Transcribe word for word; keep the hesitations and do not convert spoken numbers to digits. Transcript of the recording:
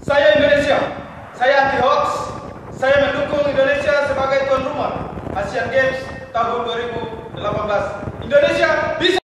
Saya Indonesia, saya anti hoax, saya mendukung Indonesia sebagai tuan rumah Asian Games tahun dua ribu delapan belas. Indonesia bisa.